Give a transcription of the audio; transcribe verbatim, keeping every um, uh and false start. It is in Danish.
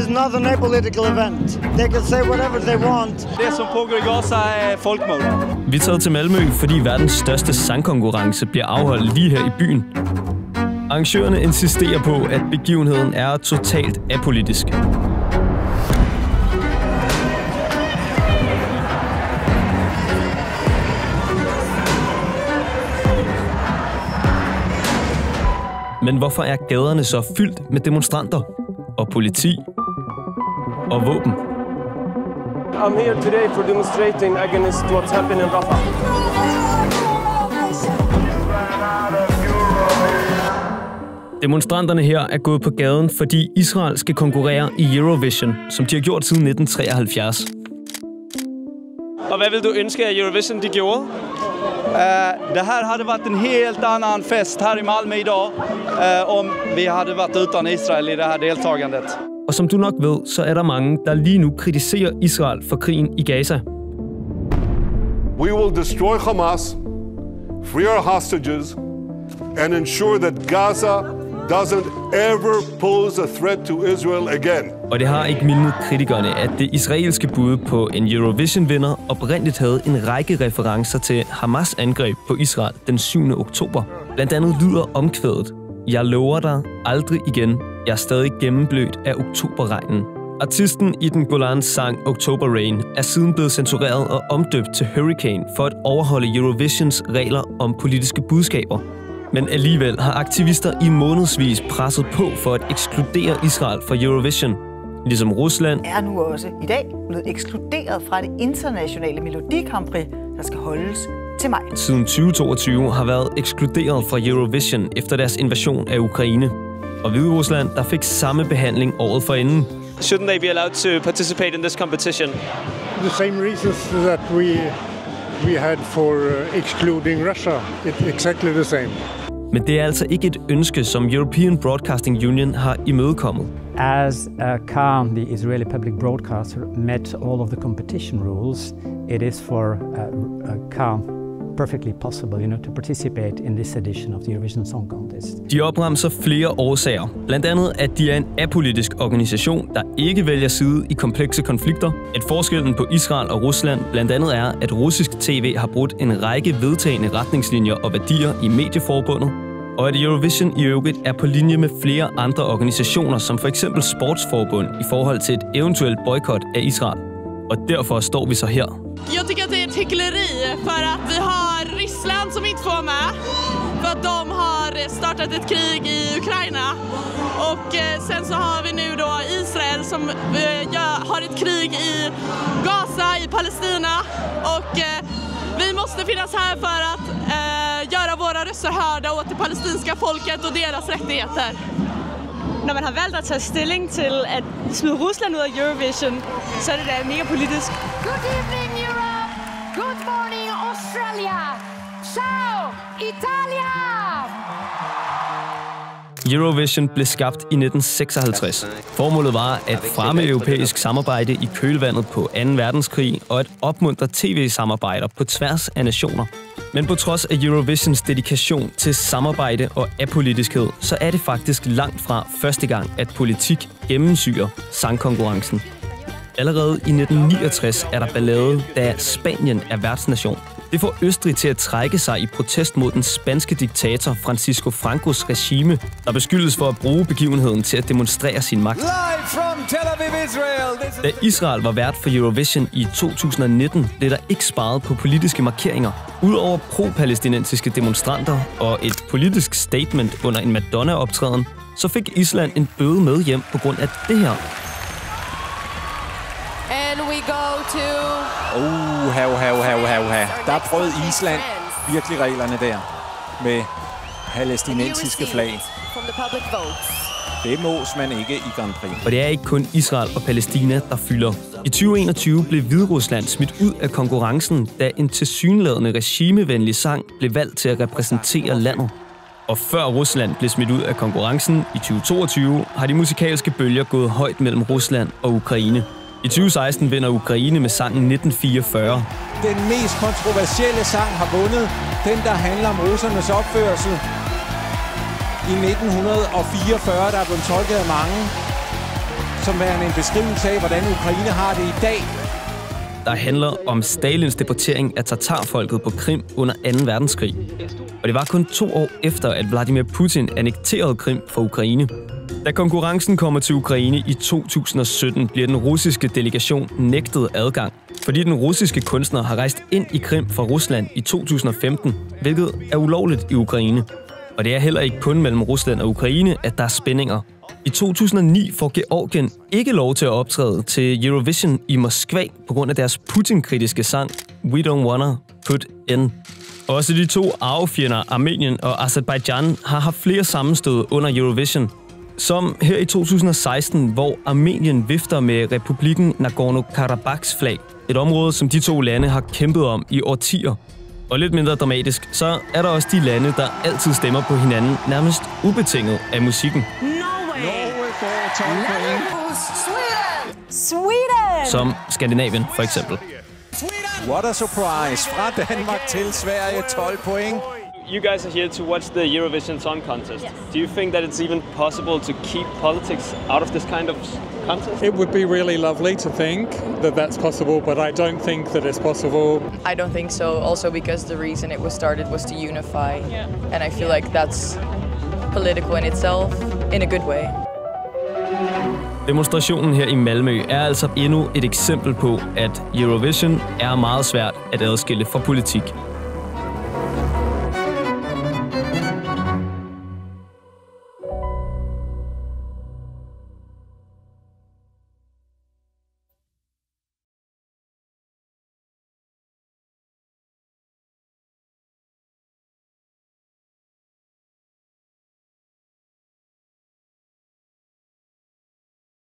is not an apolitical event. They can say whatever they want. Det som pågår i Gaza er folkmord. Vi er taget til Malmø, fordi verdens største sangkonkurrence bliver afholdt lige her i byen. Arrangørerne insisterer på, at begivenheden er totalt apolitisk. Men hvorfor er gaderne så fyldt med demonstranter og politi og våben? I'm here today for demonstrating against what's happening in Rafah. Demonstranterne her er gået på gaden, fordi Israel skal konkurrere i Eurovision, som de har gjort siden nitten treoghalvfjerds. Og hvad vil du ønske, at Eurovision de gjorde? Uh, det her havde været en helt anden fest her i Malmö i dag, uh, om vi havde været utan Israel i det her deltagandet. Og som du nok ved, så er der mange, der lige nu kritiserer Israel for krigen i Gaza. We will destroy Hamas, free our hostages, and ensure that Gaza doesn't ever pose a threat to Israel again. Og det har ikke mildnet kritikerne, at det israelske bud på en Eurovision-vinder oprindeligt havde en række referencer til Hamas angreb på Israel den syvende oktober. Blandt andet lyder omkvædet: "Jeg lover dig aldrig igen. Jeg er stadig gennemblødt af oktoberregnen." Artisten i den Golans sang October Rain er siden blevet censureret og omdøbt til Hurricane for at overholde Eurovisions regler om politiske budskaber. Men alligevel har aktivister i månedsvis presset på for at ekskludere Israel fra Eurovision. Ligesom Rusland er nu også i dag blevet ekskluderet fra det internationale Melodi Grand Prix, der skal holdes til maj. Siden tyve toogtyve har været ekskluderet fra Eurovision efter deres invasion af Ukraine. Og Hviderusland, der fik samme behandling året forinden. Shouldn't they be allowed to participate in this competition? The same reasons that we we had for uh, excluding Russia. It's exactly the same. Men det er altså ikke et ønske, som European Broadcasting Union har imødekommet. As uh, C A M, the Israeli public broadcaster, met all of the competition rules, it is for uh, uh, C A M perfectly possible, you know, to participate in this edition of the Eurovision Song Contest. De opremser flere årsager. Blandt andet, at de er en apolitisk organisation, der ikke vælger side i komplekse konflikter. At forskellen på Israel og Rusland blandt andet er, at russisk tv har brudt en række vedtagne retningslinjer og værdier i medieforbundet. Og at Eurovision i øvrigt er på linje med flere andre organisationer, som for eksempel Sportsforbund, i forhold til et eventuelt boykot af Israel. Og derfor står vi så her. Jag tycker att det är ett hyckleri för att vi har Ryssland som inte får med för att de har startat ett krig i Ukraina och sen så har vi nu då Israel som har ett krig i Gaza, i Palestina och vi måste finnas här för att göra våra röster hörda åt det palestinska folket och deras rättigheter. Når man har valgt at tage stilling til at smide Rusland ud af Eurovision, så er det da mega politisk. Good evening Europe. Good morning Australia. Ciao Italia. Eurovision blev skabt i nitten seksoghalvtreds. Formålet var at fremme europæisk samarbejde i kølvandet på anden verdenskrig og at opmuntre tv-samarbejder på tværs af nationer. Men på trods af Eurovisions dedikation til samarbejde og apolitiskhed, så er det faktisk langt fra første gang, at politik gennemsyrer sangkonkurrencen. Allerede i nitten niogtres er der ballade, da Spanien er værtsnation. Det får Østrig til at trække sig i protest mod den spanske diktator Francisco Francos regime, der beskyldes for at bruge begivenheden til at demonstrere sin magt. Da Israel var vært for Eurovision i to tusind og nitten, blev der ikke sparet på politiske markeringer. Udover pro-palæstinensiske demonstranter og et politisk statement under en Madonna-optræden, så fik Island en bøde med hjem på grund af det her. And we go to... Uha, uha, uha, uha, uha. Der brød Island virkelig reglerne der med palæstinensiske flag. Det mås man ikke i Grand Prix. Og det er ikke kun Israel og Palæstina, der fylder. I tyve enogtyve blev Hviderusland smidt ud af konkurrencen, da en tilsyneladende regimevenlig sang blev valgt til at repræsentere landet. Og før Rusland blev smidt ud af konkurrencen i tyve toogtyve, har de musikalske bølger gået højt mellem Rusland og Ukraine. I tyve seksten vinder Ukraine med sangen nitten fireogfyrre. Den mest kontroversielle sang har vundet. Den, der handler om russernes opførsel i nitten fireogfyrre, der er blevet tolket af mange. som værende en beskrivelse af, hvordan Ukraine har det i dag. Der handler om Stalins deportering af tatarfolket på Krim under anden verdenskrig. Og det var kun to år efter, at Vladimir Putin annekterede Krim for Ukraine. Da konkurrencen kommer til Ukraine i to tusind og sytten, bliver den russiske delegation nægtet adgang, fordi den russiske kunstner har rejst ind i Krim fra Rusland i to tusind og femten, hvilket er ulovligt i Ukraine. Og det er heller ikke kun mellem Rusland og Ukraine, at der er spændinger. I to tusind og ni får Georgien ikke lov til at optræde til Eurovision i Moskva på grund af deres Putin-kritiske sang We Don't Wanna Put In. Også de to arvefjender, Armenien og Aserbajdsjan, har haft flere sammenstød under Eurovision. Som her i to tusind og seksten, hvor Armenien vifter med republikken Nagorno-Karabakhs flag. Et område, som de to lande har kæmpet om i årtier. Og lidt mindre dramatisk, så er der også de lande, der altid stemmer på hinanden, nærmest ubetinget af musikken. Sweden! Som Skandinavien, for eksempel. What a surprise! Fra Danmark til Sverige, tolv point. You guys are here to watch the Eurovision Song Contest. Yes. Do you think that it's even possible to keep politics out of this kind of contest? It would be really lovely to think that that's possible, but I don't think that it's possible. I don't think so, also because the reason it was started was to unify. Yeah. And I feel like that's political in itself, in a good way. Demonstrationen her i Malmø er altså endnu et eksempel på, at Eurovision er meget svært at adskille fra politik.